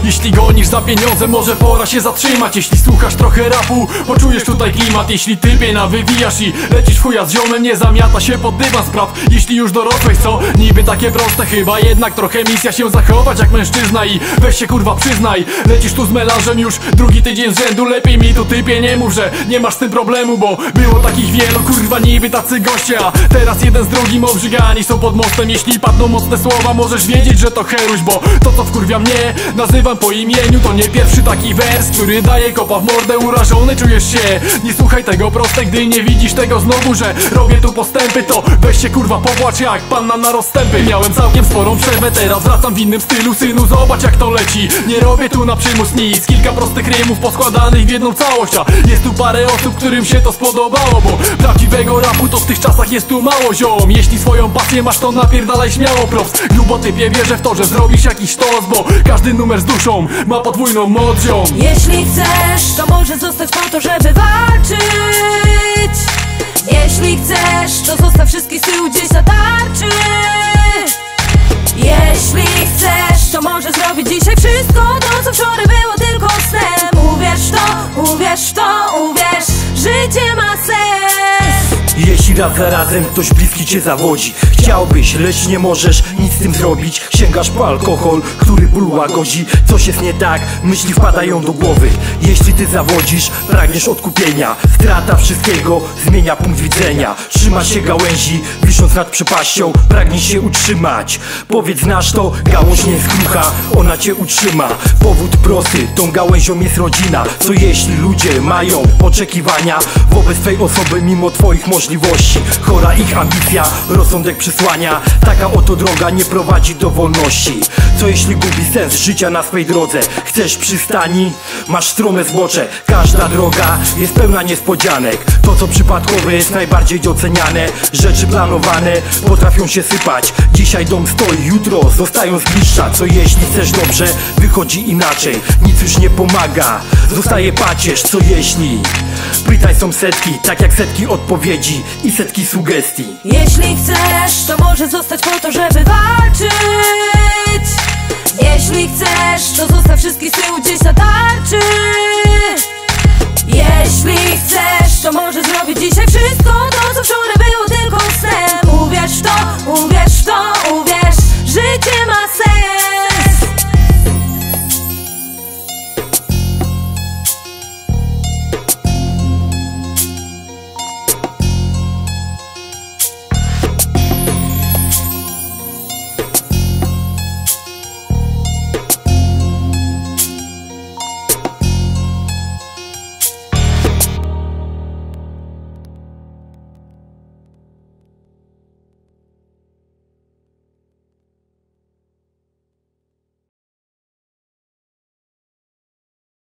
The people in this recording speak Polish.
Jeśli gonisz za pieniądze, może pora się zatrzymać. Jeśli słuchasz trochę rapu, poczujesz tutaj klimat. Jeśli typie wywijasz i lecisz w chuja z ziomem, nie zamiata się pod dywan spraw. Jeśli już dorosłeś, co? Niby takie proste, chyba jednak trochę misja się zachować jak mężczyzna. I weź się kurwa przyznaj, lecisz tu z melanżem już drugi tydzień z rzędu. Lepiej mi tu typie nie mów, że nie masz z tym problemu, bo było takich wielu, kurwa niby tacy goście. A teraz jeden z drugim obrzygani są pod mostem. Jeśli padną mocne słowa, możesz wiedzieć, że to heruś, bo to co wkurwia mnie, nazywam po imieniu. To nie pierwszy taki wers, który daje kopa w mordę. Urażony czujesz się, nie słuchaj tego proste. Gdy nie widzisz tego znowu, że robię tu postępy, to weź się kurwa popłacz jak panna na rozstępy. Miałem całkiem sporą przerwę, teraz wracam w innym stylu. Synu, zobacz jak to leci, nie robię tu na przymus nic. Kilka prostych rymów poskładanych w jedną całość. A jest tu parę osób, którym się to spodobało, bo prawdziwego rapu to w tych czasach jest tu mało, ziom. Jeśli swoją pasję masz, to napierdalaj śmiało props. Grubo typie, wierzę w to, że zrobisz jakiś sztos, bo każdy numer z duszą ma podwójną moc, ziom. Jeśli chcesz, to może zostać po to, żeby walczyć. Jeśli chcesz, to zostaw wszystkich z tyłu gdzieś na tarczy. Jeśli chcesz, to może zrobić dzisiaj wszystko to, co wczoraj było tylko snem. Uwierz w to, uwierz w to, uwierz, życie ma sens. Jeśli raz za razem ktoś bliski cię zawodzi, chciałbyś, lecz nie możesz nic z tym zrobić. Sięgasz po alkohol, który ból łagodzi. Coś jest nie tak, myśli wpadają do głowy. Jeśli ty zawodzisz, pragniesz odkupienia. Strata wszystkiego zmienia punkt widzenia. Trzymasz się gałęzi, wisząc nad przepaścią. Pragniesz się utrzymać. Powiedz, znasz to? Gałąź nie jest krucha, ona cię utrzyma. Powód prosty, tą gałęzią jest rodzina. Co jeśli ludzie mają oczekiwania wobec twej osoby mimo twoich możliwości? Chora ich ambicja, rozsądek przysłania. Taka oto droga nie prowadzi do wolności. Co jeśli gubi sens życia na swej drodze? Chcesz przystani? Masz strome zbocze. Każda droga jest pełna niespodzianek. To co przypadkowe jest najbardziej doceniane. Rzeczy planowane potrafią się sypać. Dzisiaj dom stoi, jutro zostają zgliszcza. Co jeśli chcesz dobrze? Wychodzi inaczej. Nic już nie pomaga, zostaje pacierz. Co jeśli? Pytań są setki, tak jak setki odpowiedzi i setki sugestii. Jeśli chcesz, to może zostać